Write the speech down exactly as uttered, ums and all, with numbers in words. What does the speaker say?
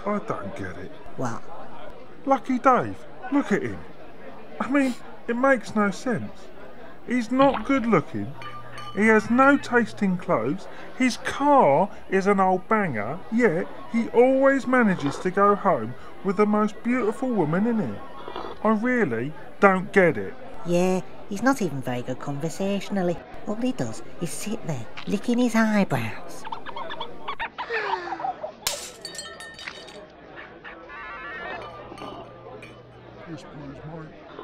I don't get it. What? Lucky Dave, look at him. I mean, it makes no sense. He's not good looking. He has no taste in clothes. His car is an old banger, yet he always manages to go home with the most beautiful woman in it. I really don't get it. Yeah, he's not even very good conversationally. All he does is sit there, licking his eyebrows. Yes, please, mate.